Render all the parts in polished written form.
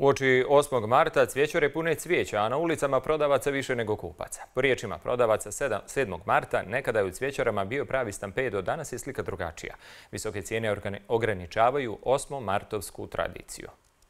Uoči 8. marta cvjećare pune cvijeća, a na ulicama prodavaca više nego kupaca. Po riječima prodavaca 7. marta nekada je u cvijećarama bio pravi stampedo, danas je slika drugačija. Visoke cijene ograničavaju 8. martovsku tradiciju.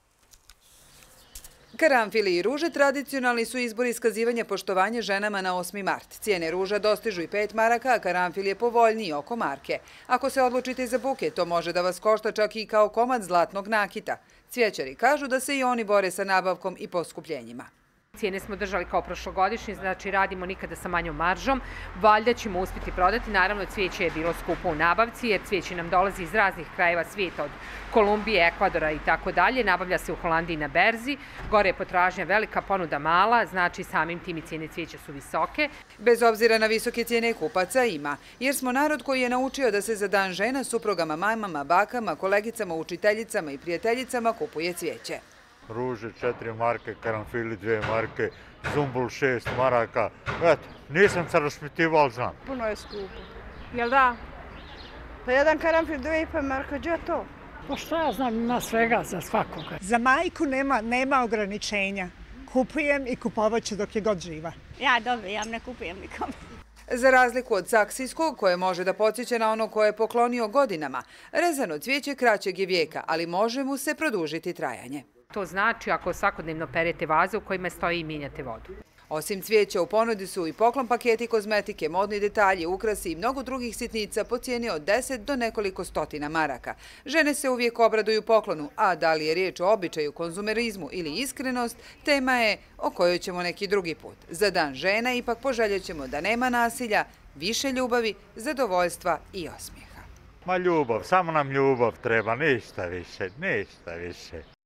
Karanfili i ruže tradicionalni su izbor iskazivanja poštovanja ženama na 8. mart. Cijene ruža dostižu i 5 maraka, a karanfil je povoljniji oko marke. Ako se odlučite za buket, to može da vas košta čak i kao komad zlatnog nakita. Cvijećari kažu da se i oni bore sa nabavkom i poskupljenjima. Cijene smo držali kao prošlogodišnji, znači radimo nikada sa manjom maržom. Valjda ćemo uspjeti prodati. Naravno, cvijeće je bilo skupo u nabavci, jer cvijeće nam dolazi iz raznih krajeva svijeta, od Kolumbije, Ekvadora i tako dalje. Nabavlja se u Holandiji na berzi. Gore je potražnja velika, ponuda mala, znači samim tim i cijene cvijeća su visoke. Bez obzira na visoke cijene kupaca ima, jer smo narod koji je naučio da se za dan žena suprugama, mamama, bakama, kolegicama, učiteljicama i prijateljicama kupuje cvijeće. Ruže 4 marke, karanfili 2 marke, zumbul 6 maraka. Eto, nisam se rašpitivao, ali znam. Puno je skupo. Jel da? Pa jedan karanfil 2,5 marka, gdje je to? Pa šta ja znam, ima svega za svakoga. Za majku nema ograničenja. Kupujem i kupovat ću dok je god živa. Ja dobijam, ne kupujem nikom. Za razliku od saksijskog, koje može da podsjeća na ono koje je poklonio godinama, rezano cvijeće kraćeg je vijeka, ali može mu se produžiti trajanje. To znači ako svakodnevno perete vaze u kojima stoji i mijenjate vodu. Osim cvijeća u ponudi su i poklon paketi kozmetike, modni detalji, ukrasi i mnogo drugih sitnica po cijeni od 10 do nekoliko stotina maraka. Žene se uvijek obraduju poklonu, a da li je riječ o običaju, konzumerizmu ili iskrenost, tema je o kojoj ćemo neki drugi put. Za dan žena ipak poželjet ćemo da nema nasilja, više ljubavi, zadovoljstva i osmijeha. Ma ljubav, samo nam ljubav treba, ništa više, ništa više.